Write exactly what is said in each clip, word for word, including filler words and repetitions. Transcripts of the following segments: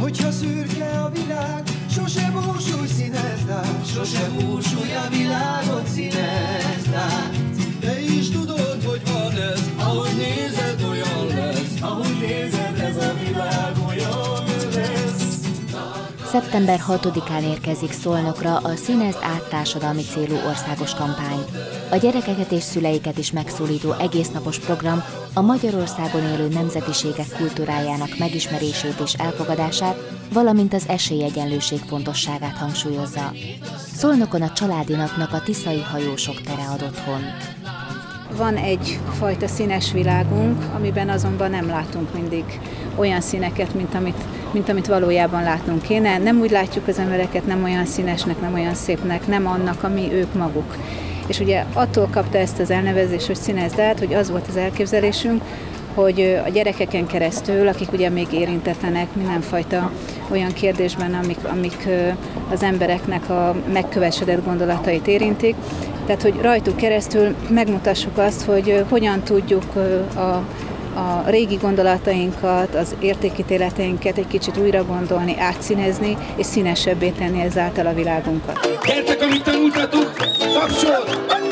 Hogyha szürke a világ, sose búsulj, színezd át, sose búsulj, a világot színezd át. Te is tudod, hogy van ez, ahogy nézed, olyan lesz, ahogy nézed, ez a világ olyan lesz. szeptember hatodikán érkezik Szolnokra a Színezd át társadalmi célú országos kampány. A gyerekeket és szüleiket is megszólító egésznapos program a Magyarországon élő nemzetiségek kultúrájának megismerését és elfogadását, valamint az esélyegyenlőség fontosságát hangsúlyozza. Szolnokon a családi napnak a tiszai hajósok tere ad otthon. Van egyfajta színes világunk, amiben azonban nem látunk mindig olyan színeket, mint amit, mint amit valójában látnunk kéne. Nem úgy látjuk az embereket, nem olyan színesnek, nem olyan szépnek, nem annak, ami ők maguk. És ugye attól kapta ezt az elnevezést, hogy Színezd át, hogy az volt az elképzelésünk, hogy a gyerekeken keresztül, akik ugye még érintetlenek mindenfajta olyan kérdésben, amik, amik az embereknek a megkövesedett gondolatait érintik, tehát hogy rajtuk keresztül megmutassuk azt, hogy hogyan tudjuk a a régi gondolatainkat, az értékítéleteinket egy kicsit újra gondolni, átszínezni, és színesebbé tenni ezáltal a világunkat. Gyertek, amit tanultatok, tapsol!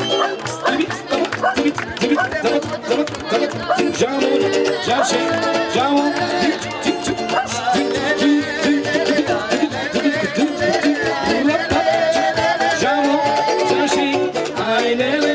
Zsámon, zsásé, zsámon, zsámon, zsásé, ájnele.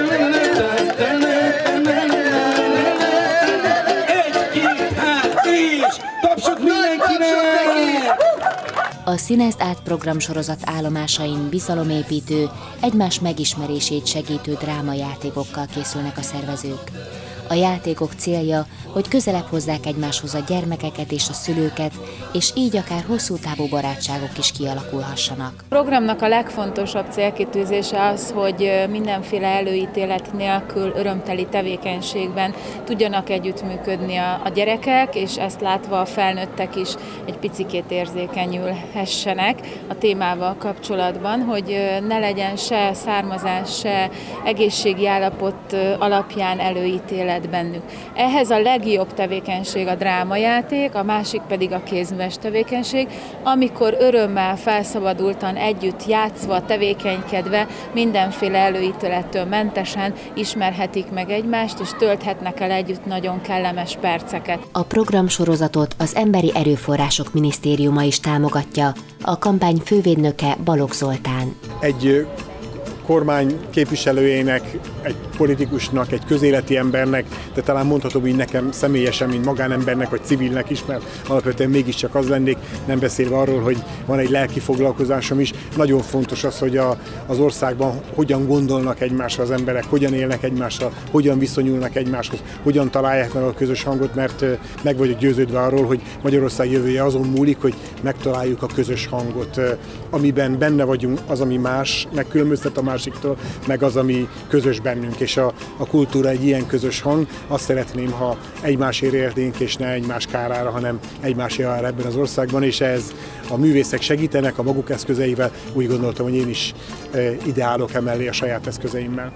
A Színezd át programsorozat állomásain bizalomépítő, egymás megismerését segítő drámajátékokkal készülnek a szervezők. A játékok célja, hogy közelebb hozzák egymáshoz a gyermekeket és a szülőket, és így akár hosszú távú barátságok is kialakulhassanak. A programnak a legfontosabb célkitűzése az, hogy mindenféle előítélet nélkül örömteli tevékenységben tudjanak együttműködni a, a gyerekek, és ezt látva a felnőttek is egy picikét érzékenyülhessenek a témával kapcsolatban, hogy ne legyen se származás, se egészségi állapot alapján előítélet bennük. Ehhez a legjobb tevékenység a drámajáték, a másik pedig a kézműves tevékenység, amikor örömmel, felszabadultan együtt játszva, tevékenykedve, mindenféle előítélettől mentesen ismerhetik meg egymást, és tölthetnek el együtt nagyon kellemes perceket. A programsorozatot az Emberi Erőforrások Minisztériuma is támogatja, a kampány fővédnöke Balogh Zoltán. Egy kormány képviselőjének, egy politikusnak, egy közéleti embernek, de talán mondhatom így nekem személyesen, mint magánembernek vagy civilnek is, mert alapvetően mégiscsak az lennék, nem beszélve arról, hogy van egy lelki foglalkozásom is. Nagyon fontos az, hogy a, az országban hogyan gondolnak egymásra az emberek, hogyan élnek egymással, hogyan viszonyulnak egymáshoz, hogyan találják meg a közös hangot, mert meg vagyok győződve arról, hogy Magyarország jövője azon múlik, hogy megtaláljuk a közös hangot, amiben benne vagyunk, az, ami más, megkülönböztet a másiktól, meg az, ami közös bennünk, és a, a kultúra egy ilyen közös hang. Azt szeretném, ha egymásért élnénk, és ne egymás kárára, hanem egymás javára ebben az országban, és ez a művészek segítenek a maguk eszközeivel. Úgy gondoltam, hogy én is ide állok emellé a saját eszközeimmel.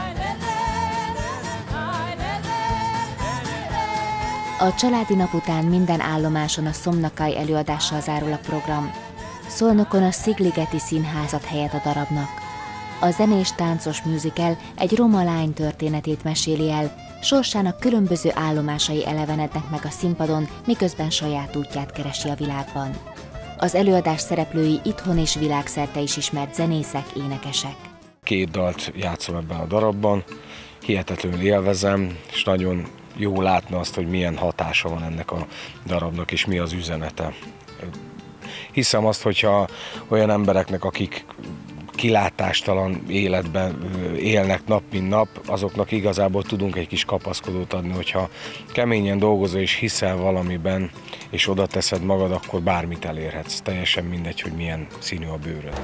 A családi nap után minden állomáson a Szomnakai előadással zárul a program. Szolnokon a Szigligeti Színházat helyet a darabnak. A zenés táncos musical egy roma lány történetét meséli el, sorsának különböző állomásai elevenednek meg a színpadon, miközben saját útját keresi a világban. Az előadás szereplői itthon és világszerte is ismert zenészek, énekesek. Két dalt játszom ebben a darabban, hihetetlenül élvezem, és nagyon jó látni azt, hogy milyen hatása van ennek a darabnak, és mi az üzenete. Hiszem azt, hogyha olyan embereknek, akik kilátástalan életben élnek nap mint nap, azoknak igazából tudunk egy kis kapaszkodót adni, hogyha keményen dolgozol és hiszel valamiben, és oda teszed magad, akkor bármit elérhetsz. Teljesen mindegy, hogy milyen színű a bőröd.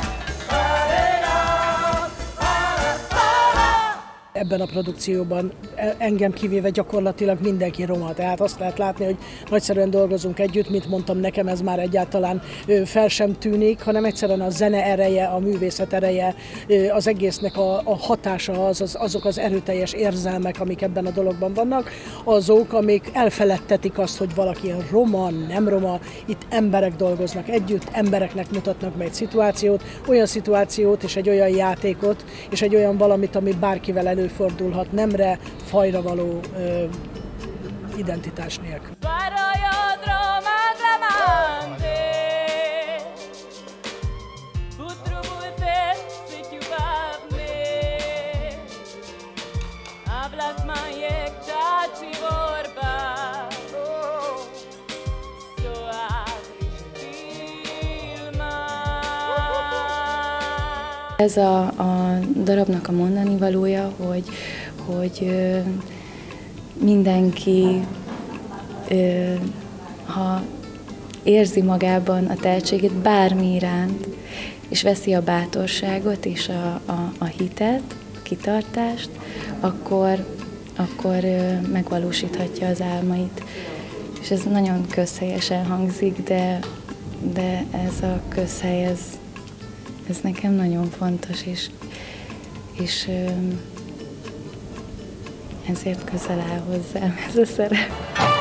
Ebben a produkcióban engem kivéve gyakorlatilag mindenki roma, tehát azt lehet látni, hogy nagyszerűen dolgozunk együtt, mint mondtam, nekem ez már egyáltalán fel sem tűnik, hanem egyszerűen a zene ereje, a művészet ereje, az egésznek a, a hatása, az, az, azok az erőteljes érzelmek, amik ebben a dologban vannak, azok, amik elfeledtetik azt, hogy valaki roma, nem roma, itt emberek dolgoznak együtt, embereknek mutatnak be egy szituációt, olyan szituációt és egy olyan játékot, és egy olyan valamit, ami bárkivel előfordulhat, nemre, fajra való ö, identitás nélkül. Ez a, a darabnak a mondani valója, hogy, hogy mindenki, ha érzi magában a tehetségét bármi iránt, és veszi a bátorságot és a, a, a hitet, a kitartást, akkor, akkor megvalósíthatja az álmait. És ez nagyon közhelyesen hangzik, de, de ez a közhely, ez, ez nekem nagyon fontos, és, és ezért közel áll hozzám ez a szerep.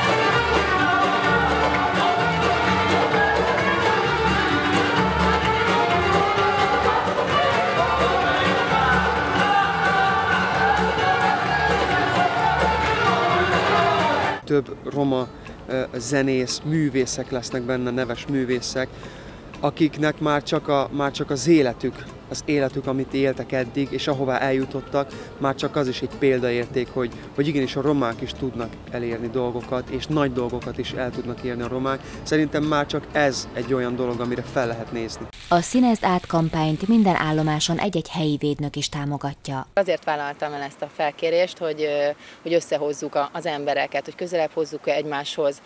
Több roma zenész, művészek lesznek benne, neves művészek, akiknek már csak, a, már csak az életük, az életük, amit éltek eddig, és ahová eljutottak, már csak az is egy példaérték, hogy, hogy igenis a romák is tudnak elérni dolgokat, és nagy dolgokat is el tudnak érni a romák. Szerintem már csak ez egy olyan dolog, amire fel lehet nézni. A Színezd át kampányt minden állomáson egy-egy helyi védnök is támogatja. Azért vállaltam el ezt a felkérést, hogy, hogy összehozzuk az embereket, hogy közelebb hozzuk egymáshoz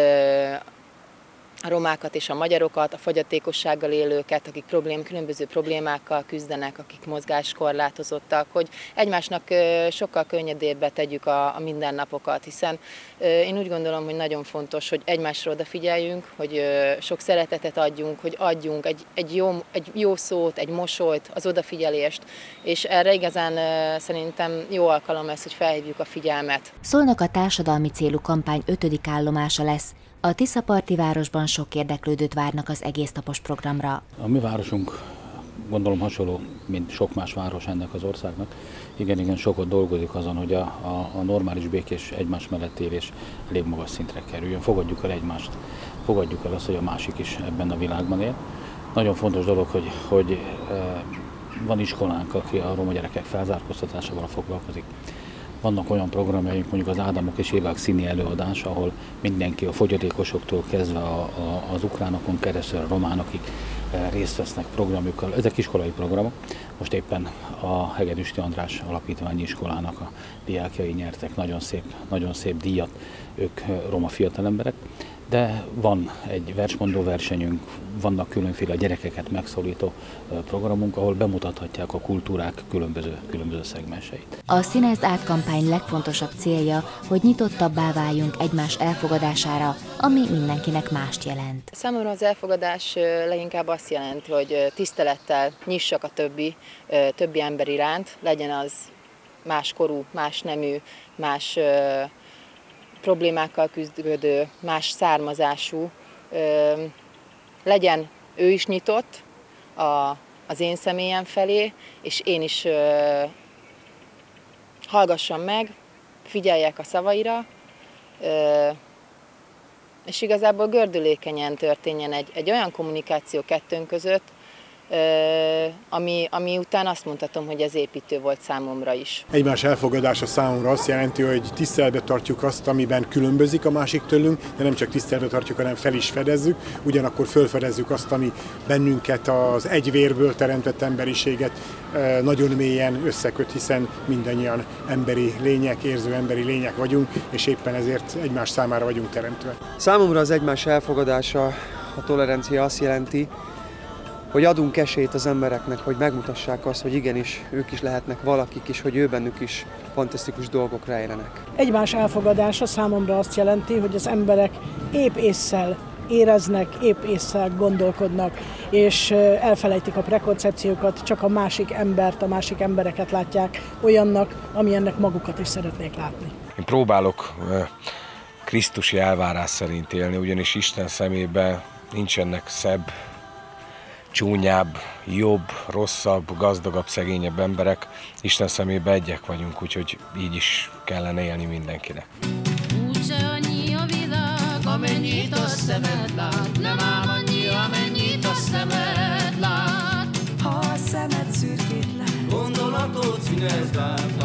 a romákat és a magyarokat, a fogyatékossággal élőket, akik problém, különböző problémákkal küzdenek, akik mozgáskorlátozottak, hogy egymásnak sokkal könnyedébbé tegyük a, a mindennapokat, hiszen én úgy gondolom, hogy nagyon fontos, hogy egymásra odafigyeljünk, hogy sok szeretetet adjunk, hogy adjunk egy, egy, jó, egy jó szót, egy mosolyt, az odafigyelést, és erre igazán szerintem jó alkalom lesz, hogy felhívjuk a figyelmet. Szolnok a társadalmi célú kampány ötödik állomása lesz. A Tiszaparti városban sok érdeklődőt várnak az egésznapos programra. A mi városunk gondolom hasonló, mint sok más város ennek az országnak. Igen, igen, sokat dolgozik azon, hogy a, a, a normális békés egymás mellett élés elég magas szintre kerüljön. Fogadjuk el egymást, fogadjuk el azt, hogy a másik is ebben a világban él. Nagyon fontos dolog, hogy, hogy van iskolánk, aki a roma gyerekek felzárkóztatásával foglalkozik. Vannak olyan programjaink, mondjuk az Ádámok és Évák színi előadás, ahol mindenki a fogyatékosoktól kezdve a, a, az ukránokon keresztül a románokig részt vesznek programjukkal. Ezek iskolai programok. Most éppen a Hegedűsti András Alapítványi Iskolának a diákjai nyertek nagyon szép, nagyon szép díjat, ők roma fiatalemberek. De van egy versmondó versenyünk, vannak különféle gyerekeket megszólító programunk, ahol bemutathatják a kultúrák különböző, különböző szegmenseit. A Színezd át kampány legfontosabb célja, hogy nyitottabbá váljunk egymás elfogadására, ami mindenkinek mást jelent. Számomra az elfogadás leginkább azt jelenti, hogy tisztelettel nyissak a többi, többi ember iránt, legyen az más korú, más nemű, más problémákkal küzdő, más származású, legyen ő is nyitott a, az én személyem felé, és én is hallgassam meg, figyeljek a szavaira, és igazából gördülékenyen történjen egy, egy olyan kommunikáció kettőnk között, Ami, ami után azt mondhatom, hogy ez építő volt számomra is. Egymás elfogadása számomra azt jelenti, hogy tiszteletbe tartjuk azt, amiben különbözik a másik tőlünk, de nem csak tiszteletbe tartjuk, hanem fel is fedezzük, ugyanakkor felfedezzük azt, ami bennünket, az egy vérből teremtett emberiséget nagyon mélyen összeköt, hiszen mindannyian emberi lények, érző emberi lények vagyunk, és éppen ezért egymás számára vagyunk teremtve. Számomra az egymás elfogadása, a tolerancia azt jelenti, hogy adunk esélyt az embereknek, hogy megmutassák azt, hogy igenis, ők is lehetnek valakik is, hogy ő bennük is fantasztikus dolgok rejlenek. Egymás elfogadása számomra azt jelenti, hogy az emberek épp ésszel éreznek, épp ésszel gondolkodnak, és elfelejtik a prekoncepciókat, csak a másik embert, a másik embereket látják olyannak, amilyennek magukat is szeretnék látni. Én próbálok krisztusi elvárás szerint élni, ugyanis Isten szemében nincsenek szebb, csúnyább, jobb, rosszabb, gazdagabb, szegényebb emberek. Isten szemében egyek vagyunk, úgyhogy így is kellene élni mindenkinek. Úgyse annyi a világ, amennyit a szemed lát, nem ám annyi, amennyit a szemed lát. Ha a szemed szürkét lát, gondolatot színezd át,